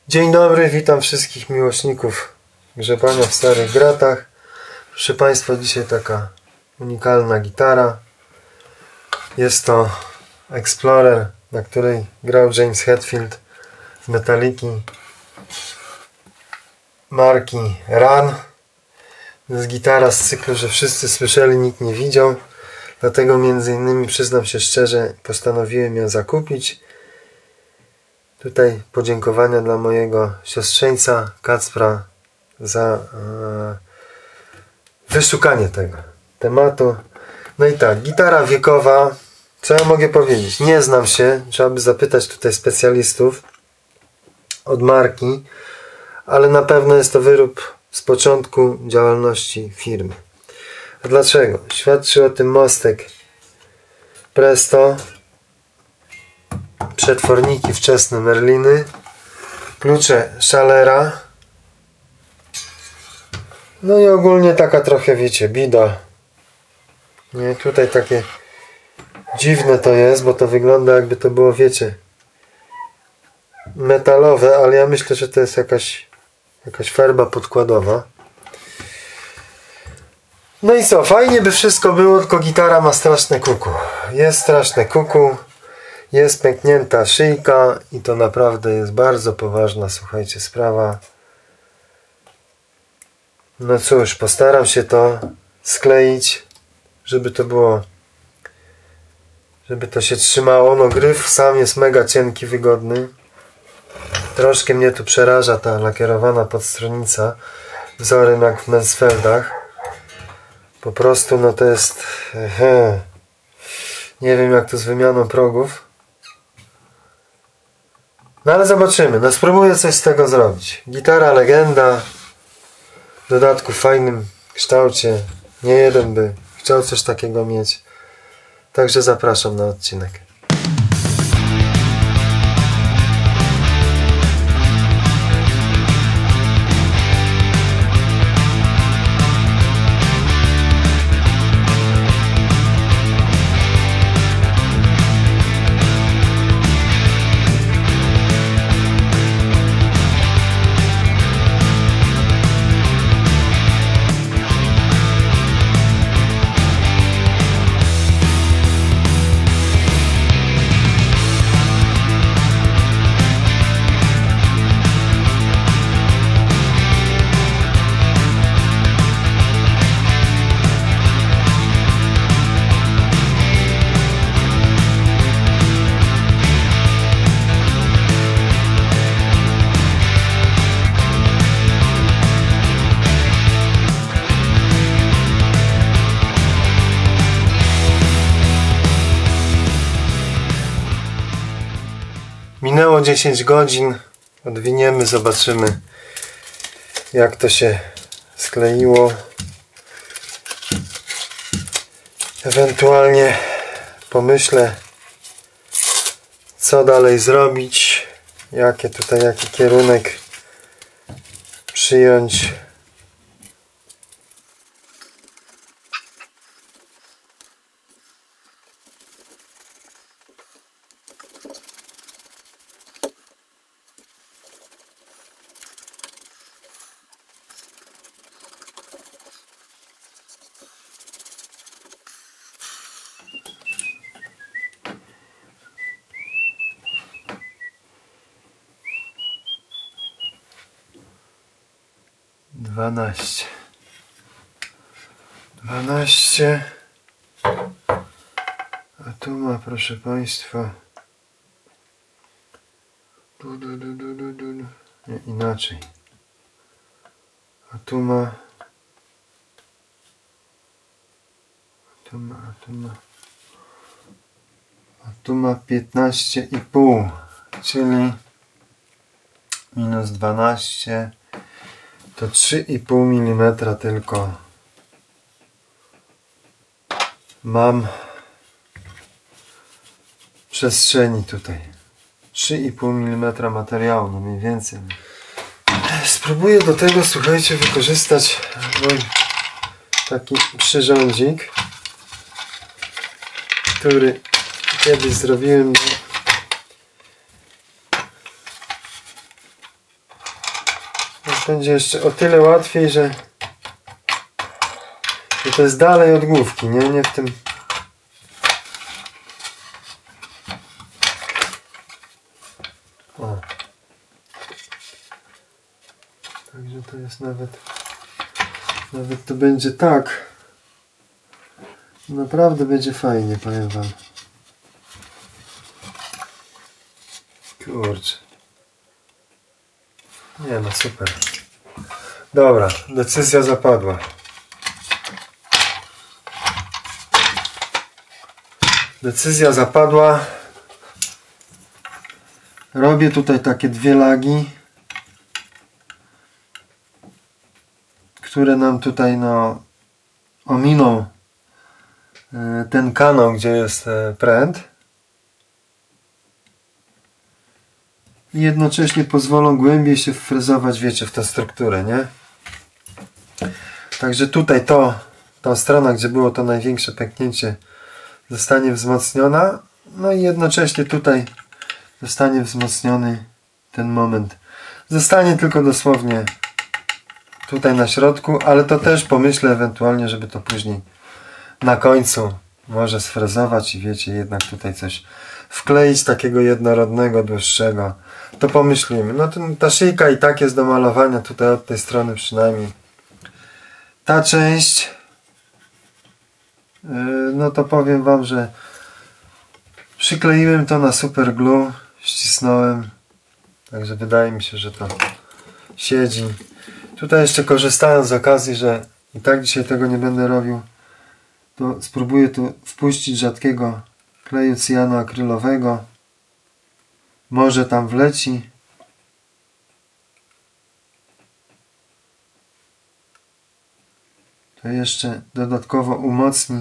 Dzień dobry, witam wszystkich miłośników grzebania w starych gratach. Proszę Państwa, dzisiaj taka unikalna gitara. Jest to Explorer, na której grał James Hetfield z Metaliki marki Run. To jest gitara z cyklu, że wszyscy słyszeli, nikt nie widział. Dlatego między innymi, przyznam się szczerze, postanowiłem ją zakupić. Tutaj podziękowania dla mojego siostrzeńca Kacpra za wyszukanie tego tematu. No i tak, gitara wiekowa. Co ja mogę powiedzieć? Nie znam się, trzeba by zapytać tutaj specjalistów od marki, ale na pewno jest to wyrób z początku działalności firmy. A dlaczego? Świadczy o tym mostek Presto, przetworniki wczesne Merliny, klucze Schallera, no i ogólnie taka trochę, wiecie, bida. Nie, tutaj takie dziwne to jest, bo to wygląda jakby to było, wiecie, metalowe, ale ja myślę, że to jest jakaś farba podkładowa. No i co, fajnie by wszystko było, tylko gitara ma straszne kuku. Jest straszne kuku, jest pęknięta szyjka i to naprawdę jest bardzo poważna, słuchajcie, sprawa. No cóż, postaram się to skleić, żeby to było, żeby to się trzymało. No gryf sam jest mega cienki, wygodny. Troszkę mnie tu przeraża ta lakierowana podstronica wzorem jak w Mansfeldach. Po prostu no to jest nie wiem jak to z wymianą progów. No ale zobaczymy. No spróbuję coś z tego zrobić. Gitara legenda. W dodatku w fajnym kształcie. Nie jeden by chciał coś takiego mieć. Także zapraszam na odcinek. Minęło 10 godzin, odwiniemy, zobaczymy jak to się skleiło. Ewentualnie pomyślę co dalej zrobić, jaki kierunek przyjąć. Dwanaście. A tu ma, proszę Państwa, nie, inaczej. A tu ma 15,5, czyli minus 12 to 3,5 mm tylko mam przestrzeni tutaj. 3,5 mm materiału, no mniej więcej. Spróbuję do tego, słuchajcie, wykorzystać mój taki przyrządzik, który kiedyś zrobiłem będzie jeszcze o tyle łatwiej, że to jest dalej od główki, nie w tym. O. Także to jest nawet to będzie tak. Naprawdę będzie fajnie, powiem wam. Kurczę. Nie no, super. Dobra, decyzja zapadła. Decyzja zapadła. Robię tutaj takie dwie lagi, które nam tutaj ominą ten kanał, gdzie jest pręt i jednocześnie pozwolą głębiej się wfrezować, wiecie, w tę strukturę, nie? Także tutaj ta strona, gdzie było to największe pęknięcie, zostanie wzmocniona, no i jednocześnie tutaj zostanie wzmocniony ten moment. Zostanie tylko dosłownie tutaj na środku, ale to też pomyślę ewentualnie, żeby to później na końcu może sfrezować i wiecie, jednak tutaj coś wkleić takiego jednorodnego, dłuższego. To pomyślimy. No ta szyjka i tak jest do malowania tutaj od tej strony przynajmniej. Ta część, no to powiem wam, że przykleiłem to na super glue, ścisnąłem, także wydaje mi się, że to siedzi. Tutaj jeszcze korzystając z okazji, że i tak dzisiaj tego nie będę robił, to spróbuję tu wpuścić rzadkiego kleju cyjanoakrylowego. Może tam wleci. To jeszcze dodatkowo umocni.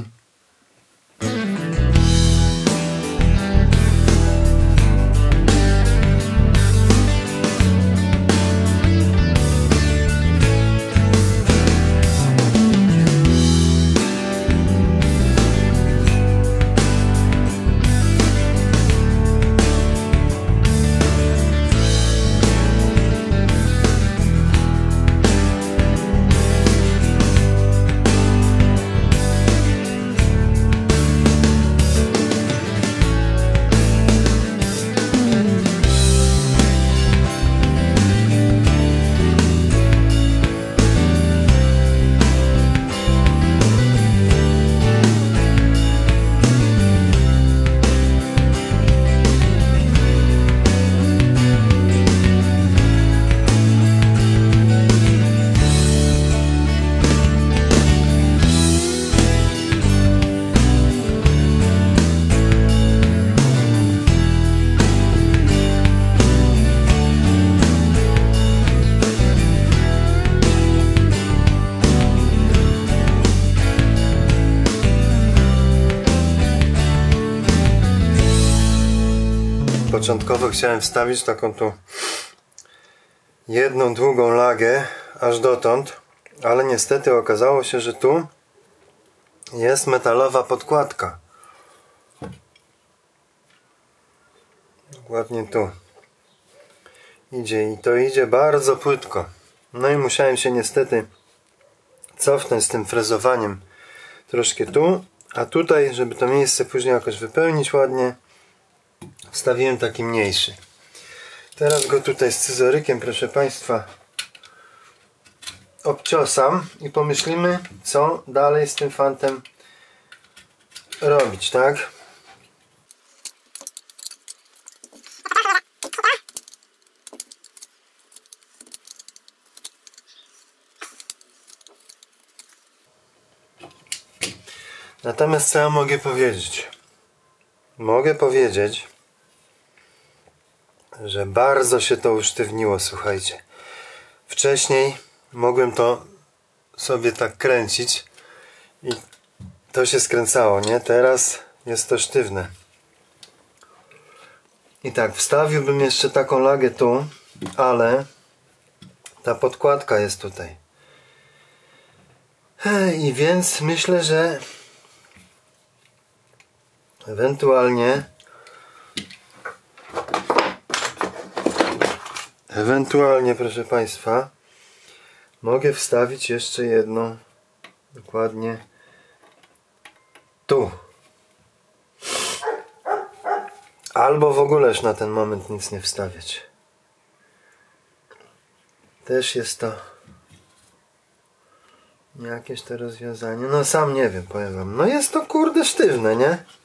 Początkowo chciałem wstawić taką tu jedną długą lagę aż dotąd, ale niestety okazało się, że tu jest metalowa podkładka. Dokładnie tu. Idzie i to idzie bardzo płytko. No i musiałem się niestety cofnąć z tym frezowaniem troszkę tu, a tutaj, żeby to miejsce później jakoś wypełnić ładnie, wstawiłem taki mniejszy. Teraz go tutaj z scyzorykiem, proszę Państwa, obciosam i pomyślimy, co dalej z tym fantem robić, tak? Natomiast co ja mogę powiedzieć? Mogę powiedzieć, że bardzo się to usztywniło, słuchajcie. Wcześniej mogłem to sobie tak kręcić i to się skręcało, nie? Teraz jest to sztywne. I tak, wstawiłbym jeszcze taką lagę tu, ale ta podkładka jest tutaj. I więc myślę, że ewentualnie, proszę Państwa, mogę wstawić jeszcze jedną. Dokładnie tu. Albo w ogóle już na ten moment nic nie wstawiać. Też jest to jakieś to rozwiązanie. No sam nie wiem, powiem wam. No jest to kurde sztywne, nie?